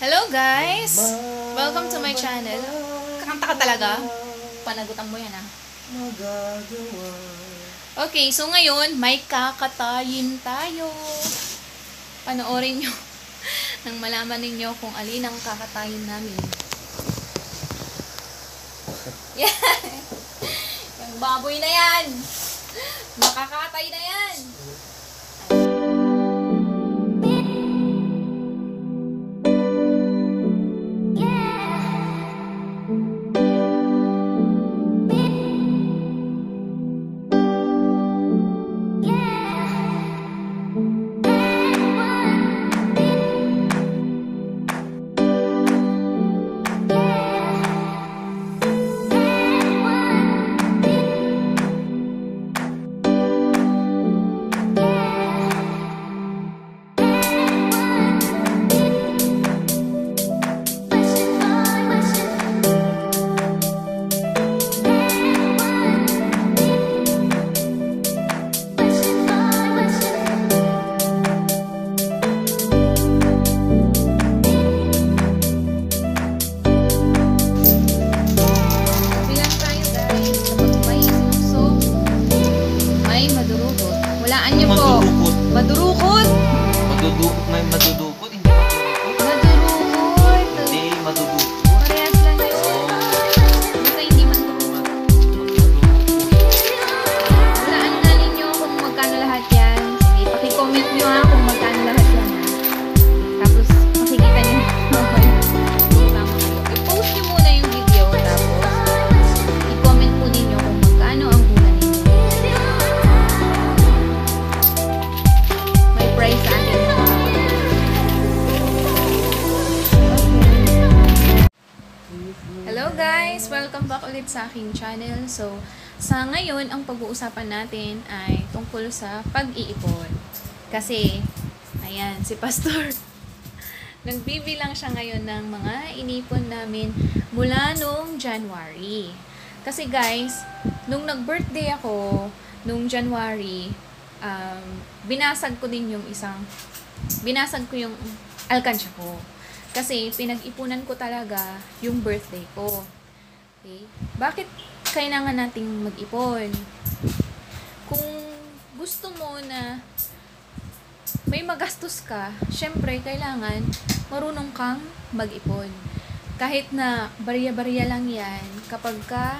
Hello guys! Welcome to my channel. Kakanta ka talaga? Panagutan mo yan ah. Okay, so ngayon may kakatayin tayo. Panoorin nyo nang malaman ninyo kung alin ang kakatayin namin. Yan! Yung baboy na yan! Makakatay na yan! Walaan niyo po. Madurukot. May madudukot. Hindi madurukot. Madurukot. Hindi madudukot. Parehas lang yun. Basta hindi madurukot. Walaan na ninyo kung magkano lahat yan. Sige, pakicomment nyo ha kung magkano lahat yan ha. Tapos, makikita nyo. Okay. Tama kayo. I-post nyo muna yung video. Tapos, i-comment po ninyo kung magkano ang hula ninyo. May price sa akin. Hello guys! Welcome back ulit sa aking channel. So, sa ngayon, ang pag-uusapan natin ay tungkol sa pag-iipon. Kasi, ayan, si Pastor, nagbibilang siya ngayon ng mga inipon namin mula nung January. Kasi guys, nung nag-birthday ako, nung January, binasag ko yung alkansya ko. Kasi pinag-ipunan ko talaga yung birthday ko. Okay? Bakit kailangan nating mag-ipon? Kung gusto mo na may magastos ka, syempre kailangan marunong kang mag-ipon. Kahit na barya-barya lang yan, kapag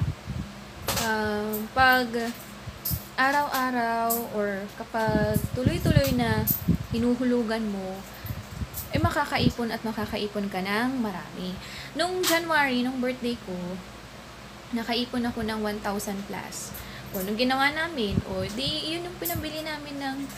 pag araw-araw or kapag tuloy-tuloy na hinuhulugan mo, makakaipon at makakaipon ka ng marami. Nung January, nung birthday ko, nakaipon ako ng 1,000 plus. O, nung ginawa namin, yun yung pinabili namin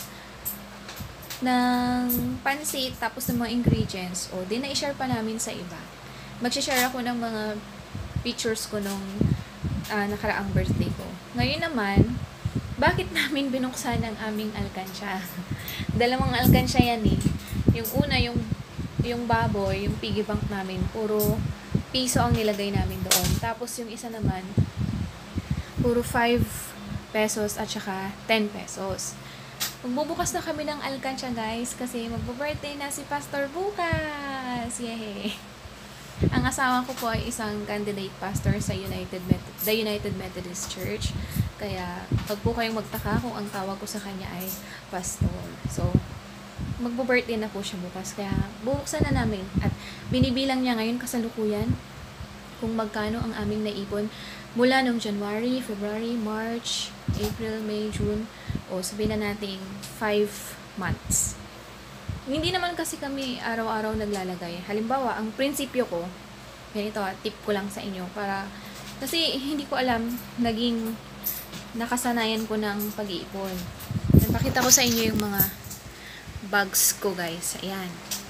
ng pansit, tapos ng mga ingredients, di na-share pa namin sa iba. Mag-share ako ng mga pictures ko nung nakaraang birthday ko. Ngayon naman, bakit namin binuksan ang aming alkansya? Dalawang alkansya yan eh. Yung una, yung baboy, yung piggy bank namin, puro piso ang nilagay namin doon. Tapos yung isa naman, puro 5 pesos at saka 10 pesos. Magbubukas na kami ng alkansya guys, kasi magbo-birthday na si Pastor bukas! Yay! Ang asawa ko po ay isang candidate pastor sa the United Methodist Church. Kaya, pag po kayong magtaka kung ang tawag ko sa kanya ay pastor. So, magbo-birthday na po siya bukas. Kaya, bubuksan na namin. At binibilang niya ngayon kasalukuyan kung magkano ang aming naipon mula noong January, February, March, April, May, June, sabihin na natin 5 months. Hindi naman kasi kami araw-araw naglalagay. Halimbawa, ang prinsipyo ko, ganito, tip ko lang sa inyo, kasi hindi ko alam, naging nakasanayan ko ng pag-iipon. Pakita ko sa inyo yung mga bags ko guys. Ayan.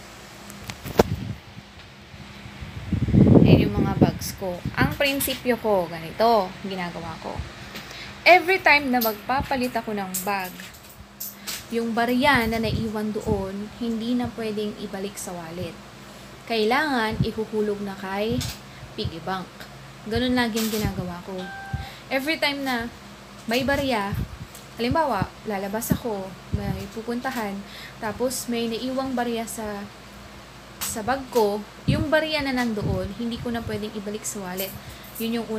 Ayan yung mga bags ko. Ang prinsipyo ko, ganito, ginagawa ko. Every time na magpapalit ako ng bag, yung barya na naiwan doon, hindi na pwedeng ibalik sa wallet. Kailangan ihuhulog na kay piggy bank. Ganun laging ginagawa ko. Every time na may barya, halimbawa, lalabas ako, may pupuntahan, tapos may naiwang barya sa sa bag ko, yung barya na nandoon, hindi ko na pwedeng ibalik sa wallet. Yun yung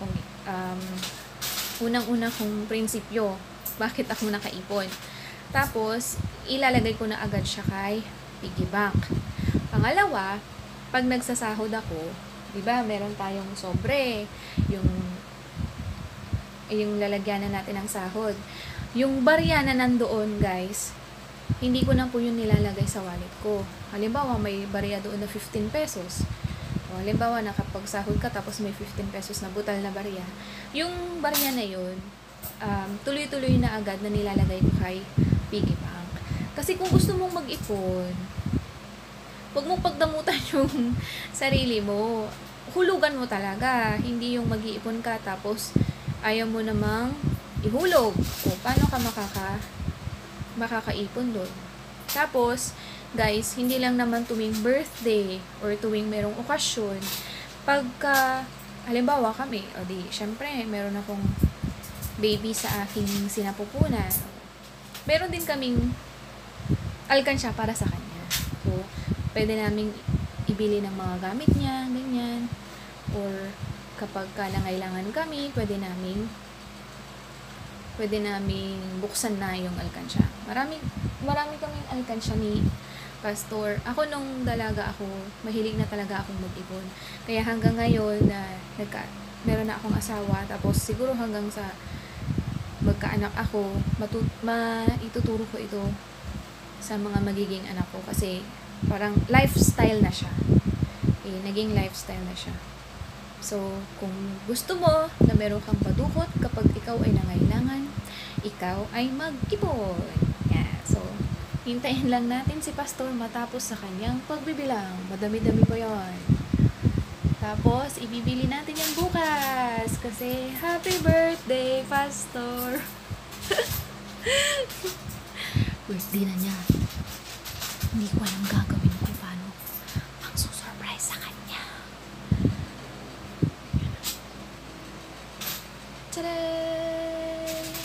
unang-una kong prinsipyo. Bakit ako nakaipon? Tapos, ilalagay ko na agad siya kay piggy bank. Pangalawa, pag nagsasahod ako, di ba, meron tayong sobre, yung lalagyanan natin ng sahod. Yung barya na nandoon, guys, hindi ko na po yun nilalagay sa wallet ko. Halimbawa, may barya doon na 15 pesos. O, halimbawa, nakapagsahod ka tapos may 15 pesos na butal na barya. Yung barya na yun, tuloy-tuloy na agad na nilalagay ko kay piggy bank. Kasi kung gusto mong mag-ipon, huwag mong pagdamutan yung sarili mo. Hulugan mo talaga. Hindi yung mag-iipon ka tapos ayaw mo namang ihulog. O, paano ka makakaipon doon? Tapos, guys, hindi lang naman tuwing birthday or tuwing merong okasyon. Pagka, halimbawa kami, o di, syempre, meron akong baby sa aking sinapupunan. Meron din kaming alkansya para sa kanya. So, pwede naming ibili ng mga gamit niya, ganyan. Or, kapag nangailangan kami, pwede naming buksan na yung alkansya. Marami kaming alkansya ni Pastor. Ako nung dalaga ako, mahilig na talaga akong mag-ipon. Kaya hanggang ngayon na meron na akong asawa, tapos siguro hanggang sa magkaanak ako, ituturo ko ito sa mga magiging anak ko kasi parang lifestyle na siya. Naging lifestyle na siya. So, kung gusto mo na meron kang padukot kapag ikaw ay nangailangan, ikaw ay mag-ipon. Yeah. So, hintayin lang natin si Pastor matapos sa kanyang pagbibilang. Madami-dami pa yon. Tapos, ibibili natin yan bukas. Kasi, happy birthday, Pastor! Birthday na niya. Hindi ko alam gagawin ko paano pang-surprise sa kanya. Taday!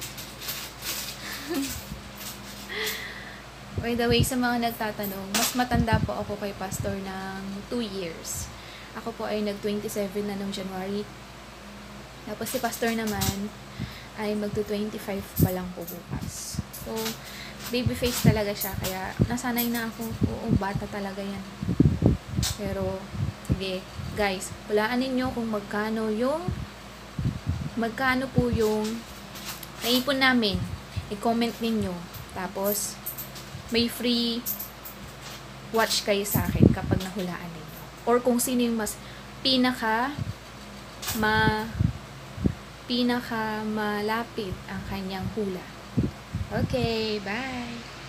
By the way, sa mga nagtatanong, mas matanda po ako kay Pastor ng 2 years. Ako po ay nag-27 na noong January. Tapos si Pastor naman ay magto-25 pa lang po bukas. So, baby face talaga siya. Kaya nasanay na ako. Oo, bata talaga yan. Pero, sige, guys, hulaan ninyo kung magkano po yung naipon namin. I-comment ninyo. Tapos, may free watch kayo sa akin kapag nahulaan ninyo. Or kung sino yung mas pinaka malapit ang kanyang hula. Okay, bye!